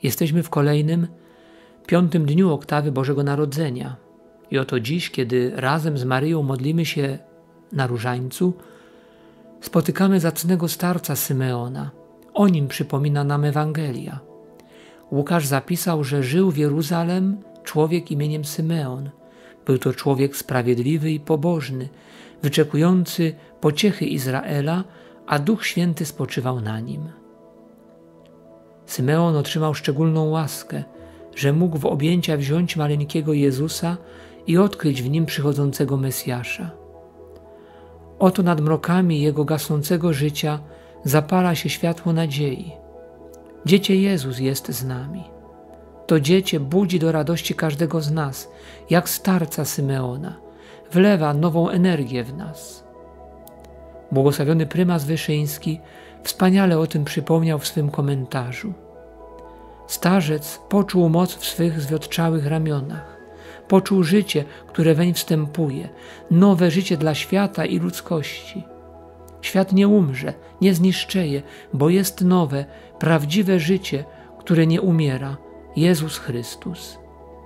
Jesteśmy w kolejnym, 5. dniu oktawy Bożego Narodzenia. I oto dziś, kiedy razem z Maryją modlimy się na różańcu, spotykamy zacnego starca Symeona. O nim przypomina nam Ewangelia. Łukasz zapisał, że żył w Jeruzalem człowiek imieniem Symeon. Był to człowiek sprawiedliwy i pobożny, wyczekujący pociechy Izraela, a Duch Święty spoczywał na nim. Symeon otrzymał szczególną łaskę, że mógł w objęcia wziąć maleńkiego Jezusa i odkryć w nim przychodzącego Mesjasza. Oto nad mrokami jego gasnącego życia zapala się światło nadziei. Dziecię Jezus jest z nami. To dziecię budzi do radości każdego z nas, jak starca Symeona, wlewa nową energię w nas. Błogosławiony prymas Wyszyński wspaniale o tym przypomniał w swym komentarzu. Starzec poczuł moc w swych zwiotczałych ramionach. Poczuł życie, które weń wstępuje, nowe życie dla świata i ludzkości. Świat nie umrze, nie zniszczeje, bo jest nowe, prawdziwe życie, które nie umiera, Jezus Chrystus.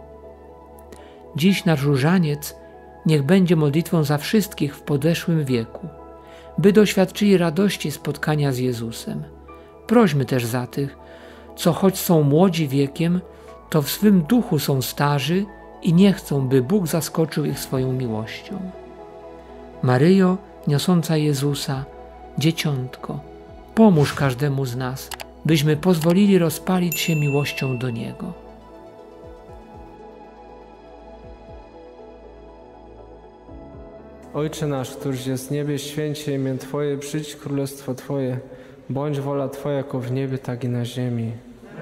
Dziś nasz różaniec niech będzie modlitwą za wszystkich w podeszłym wieku, by doświadczyli radości spotkania z Jezusem. Prośmy też za tych, co choć są młodzi wiekiem, to w swym duchu są starzy i nie chcą, by Bóg zaskoczył ich swoją miłością. Maryjo, niosąca Jezusa, dzieciątko, pomóż każdemu z nas, byśmy pozwolili rozpalić się miłością do Niego. Ojcze nasz, któryś jest w niebie, święć się imię Twoje, przyjdź królestwo Twoje, bądź wola Twoja jako w niebie, tak i na ziemi.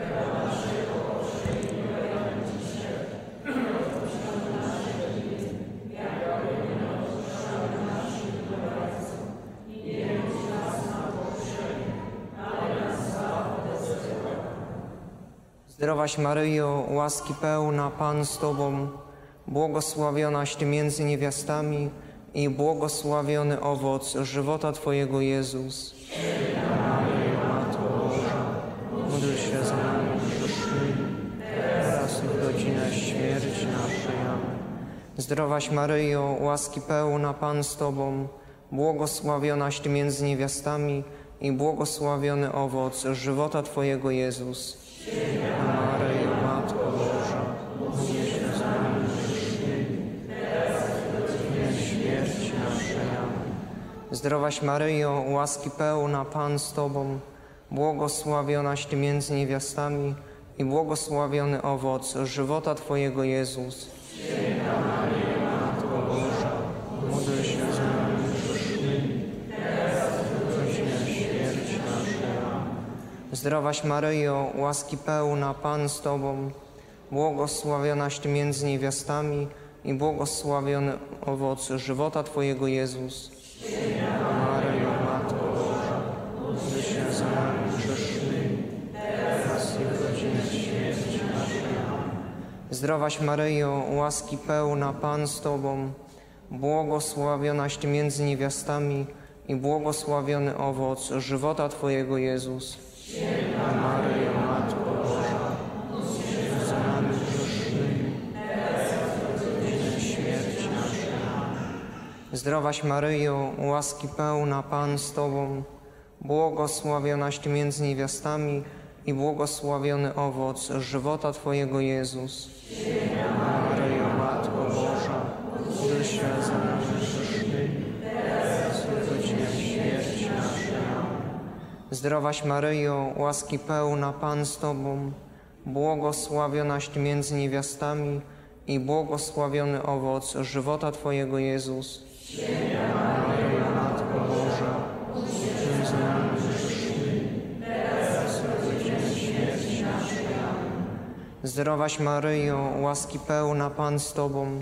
Zdrowaś Maryjo, łaski pełna, Pan z Tobą, błogosławionaś Ty między niewiastami i błogosławiony owoc żywota Twojego Jezus. Święta Maryjo, Matko Boża, módl się za nami grzesznymi, teraz i w godzinę śmierci naszej. Amen. Zdrowaś Maryjo, łaski pełna, Pan z Tobą, błogosławionaś Ty między niewiastami i błogosławiony owoc żywota Twojego Jezus. Święta Maryjo, Matko Boża, módl się za nami grzesznymi, teraz i w godzinę śmierci naszej. Amen. Zdrowaś Maryjo, łaski pełna, Pan z Tobą, błogosławionaś Ty między niewiastami i błogosławiony owoc żywota Twojego Jezus. Święta Maryjo, Matko Boża, módl się za nami grzesznymi, teraz i w godzinę śmierci naszej. Amen. Zdrowaś Maryjo, łaski pełna, Pan z Tobą, błogosławionaś Ty między niewiastami i błogosławiony owoc żywota Twojego Jezus. Święta Maryjo, Matko Boża, módl się za nami grzesznymi, teraz i w godzinę śmierci naszej. Amen. Zdrowaś Maryjo, łaski pełna, Pan z Tobą, błogosławionaś Ty między niewiastami i błogosławiony owoc żywota Twojego Jezus. Święta Maryjo, Matko Boża, módl się za nami grzesznymi, teraz i w godzinę śmierci naszej. Amen. Zdrowaś Maryjo, łaski pełna, Pan z Tobą, błogosławionaś Ty między niewiastami i błogosławiony owoc żywota Twojego Jezus. Święta Maryjo, Matko Boża, módl się za nami grzesznymi, teraz i w godzinę śmierci naszej. Amen. Zdrowaś Maryjo, łaski pełna, Pan z Tobą, błogosławionaś Ty między niewiastami i błogosławiony owoc żywota Twojego Jezus. Święta Maryjo, Matko Boża, módl się za nami grzesznymi, teraz i w godzinę śmierci naszej. Amen. Zdrowaś Maryjo, łaski pełna, Pan z Tobą,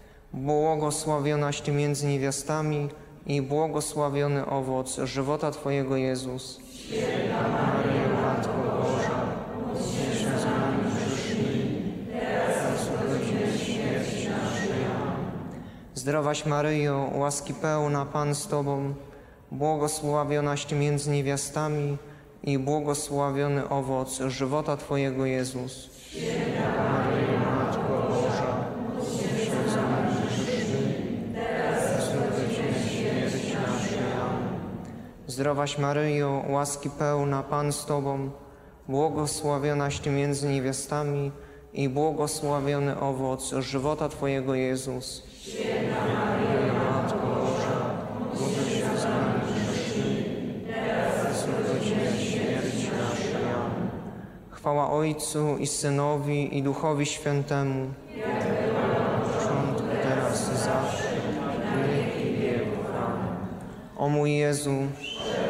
błogosławionaś Ty między niewiastami i błogosławiony owoc żywota Twojego Jezus. Święta Maryjo, Matko Boża, módl się za nami grzesznymi, teraz i w godzinę śmierci naszej. Amen. Zdrowaś Maryjo, łaski pełna, Pan z Tobą, błogosławionaś Ty między niewiastami i błogosławiony owoc żywota Twojego, Jezus. Maryjo, Matko Boża, módl się za nami grzesznymi, teraz i w godzinę śmierci naszej. Amen. Zdrowaś Maryjo, łaski pełna, Pan z Tobą, błogosławionaś Ty między niewiastami i błogosławiony owoc żywota Twojego, Jezus. Święta Maryjo, Matko Boża, módl się za nami grzesznymi, teraz i w godzinę śmierci naszej. Amen. Chwała Ojcu i Synowi i Duchowi Świętemu, jak była na początku, teraz i zawsze, na wieki wieków. Amen. O mój Jezu,